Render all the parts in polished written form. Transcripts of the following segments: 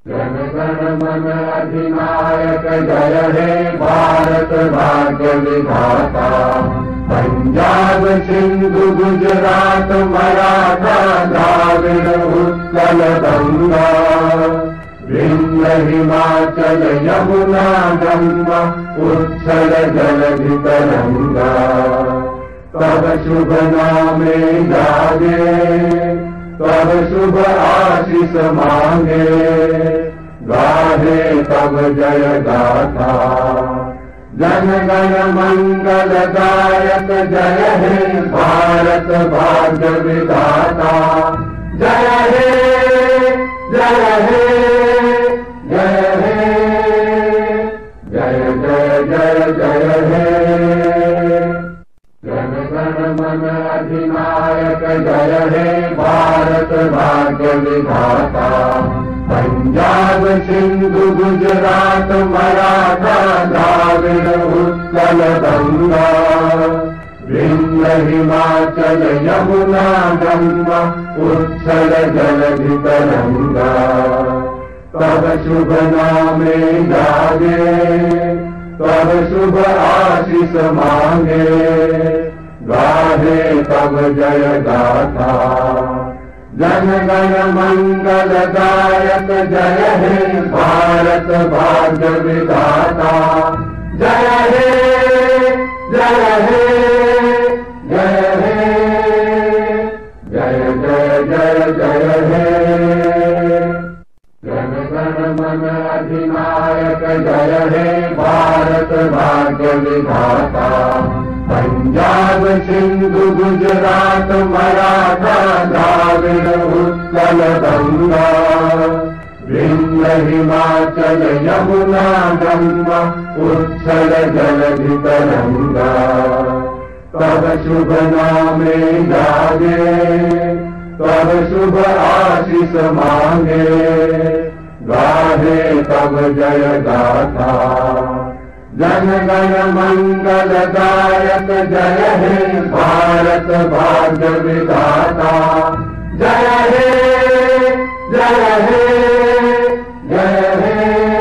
जन गण मन अधिनायक जय हे भारत भाग्य विधाता। पंजाब सिंधु गुजरात मराठा द्राविड़ उत्कल गंगा। विंध्य हिमाचल यमुना गंगा उच्छल जलधि तरंगा। तब शुभ नामे जागे तब शुभ आशीष मांगे। गाहे तब जय गाथा जन गण मंगल दायक जय हे भारत भाग्य विधाता। जय हे जय हे जय हे जय जय जय जय हे। जन गण मन अधिनायक जय हे भारत भाग्य विधाता। पंजाब सिंधु गुजरात मराठा द्राविड़ उत्कल गंगा। विंध्य हिमाचल यमुना गंगा उच्छल जलधि तरंगा। तब शुभ नामे जागे तब शुभ आशीष मांगे। गाहे तब जय गाथा जन गण मंगल दायक जय हे भारत भाग्य विधाता। जय हे जय हे जय हे जय जय जय जय हे। जन गण मन अधिनायक जय हे भारत भाग्य विधाता। पंजाब सिंधु गुजरात मराठा द्राविड़ उत्कल गंगा। विंध्य हिमाचल यमुना गंगा उच्छल जलधि तरंगा। तब शुभ नामे जागे तब शुभ आशीष मांगे। गाहे तब जय गाथा जन गण मंगल दायक जय हे भारत भाग्य विधाता। जय हे जय हे जय हे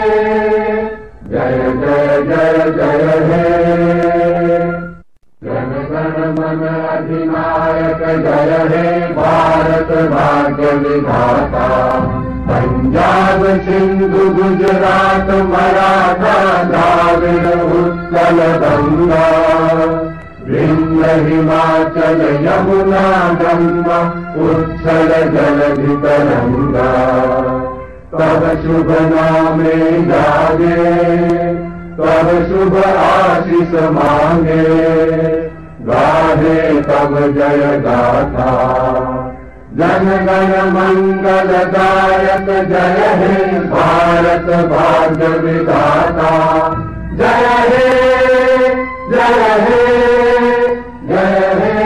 जय जय जय जय हे। जन गण मन अधिनायक जय हे भारत भाग्य विधाता। पंजाब सिंधु गुजरात मराठा द्राविड़ उत्कल गंगा। विंध्य हिमाचल यमुना गंगा उच्छल जलधि तरंगा। तब शुभ नामे जागे तब शुभ आशीष मांगे। गाहे तब जय गाथा जन गण मंगल दायक जय हे भारत भाग्य विधाता। जय हे जय हे जय हे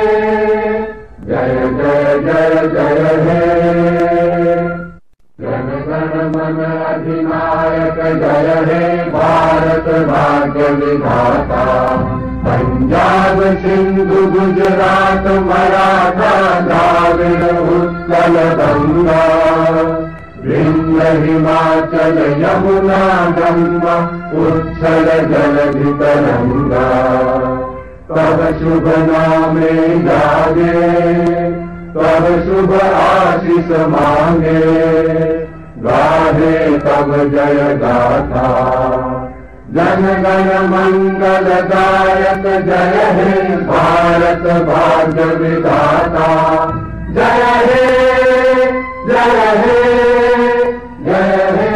जय जय जय जय हे। जन गण मन अधिनायक जय हे भारत भाग्य विधाता। पंजाब सिंधु गुजरात मराठा द्राविड़ उत्कल गंगा। विंध्य हिमाचल यमुना गंगा उच्छल जलधि तरंगा। तब शुभ नामे जागे तब शुभ आशीष मांगे। गाहे तब जय गाथा जन गण मंगल दायक जय हे भारत भाग्य विधाता। जय हे जय हे जय हे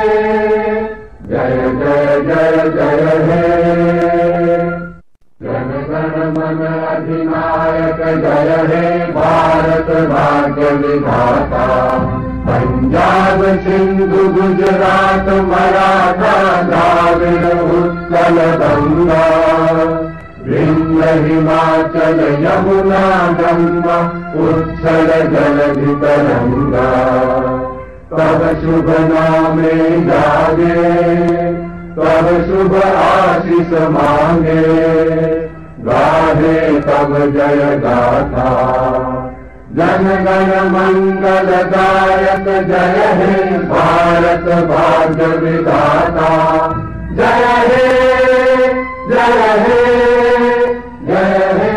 जय जय जय जय हे। जन गण मन अधिनायक जय हे भारत भाग्य विधाता। पंजाब सिंधु गुजरात मराठा द्राविड़ उत्कल गंगा। विंध्य हिमाचल यमुना गंगा उच्छल जलधि तरंगा। तब शुभ नामे जागे तब शुभ आशीष मांगे। गाहे तब जय गाथा जन गण मंगलदायक जय हे भारत भाग्य विधाता। जय हे जय हे जय हे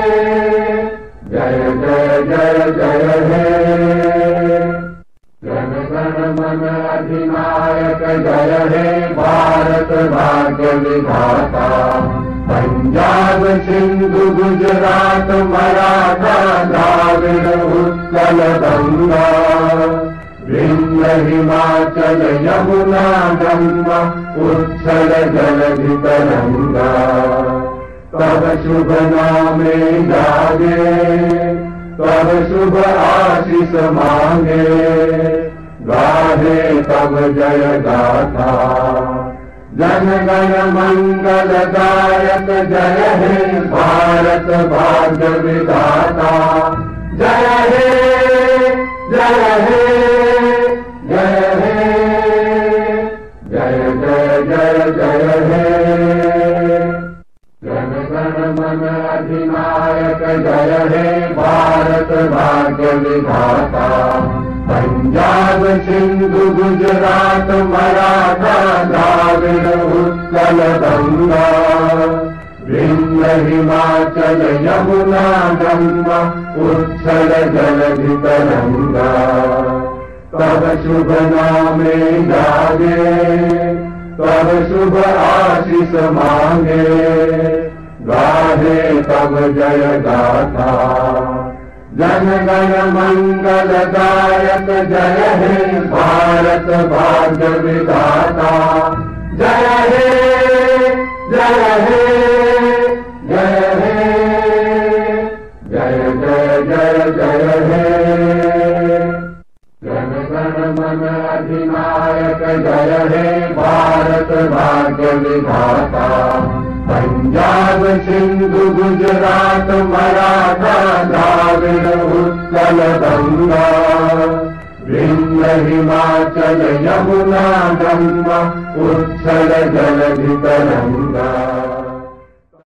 जय जय जय जय हे। जन गण मन अधिनायक जय हे भारत भाग्य विधाता। पंजाब सिंधु गुजरात मराठा द्राविड़ उत्कल गंगा। विंध्य हिमाचल यमुना गंगा उच्छल जलधि तरंगा। तब शुभ नामे जागे तब शुभ आशीष मांगे। गाहे तब जय गाथा। जन गण मंगलदायक जय हे भारत भाग्य विधाता। जय हे जय हे जय हे जय जय जय जय हे। जन गण मन अधिनायक जय हे भारत भाग्य विधाता। पंजाब सिंधु गुजरात मराठा द्राविड़ उत्कल गंगा। विंध्य हिमाचल यमुना गंगा उच्छल जलधि तरंगा। तब शुभ नामे जागे तब शुभ आशीष मांगे। गाहे तब जय गाथा। जन गण मंगलदायक जय हे भारत भाग्य विधाता। जय हे जय हे जय हे जय जय जय जय हे। जन गण मन अधिनायक जय हे भारत भाग्य विधाता। पंजाब सिंधु गुजरात मराठा द्राविड़ उत्कल गंगा। विंध्य हिमाचल यमुना गंगा उच्छल जलधि तरंगा।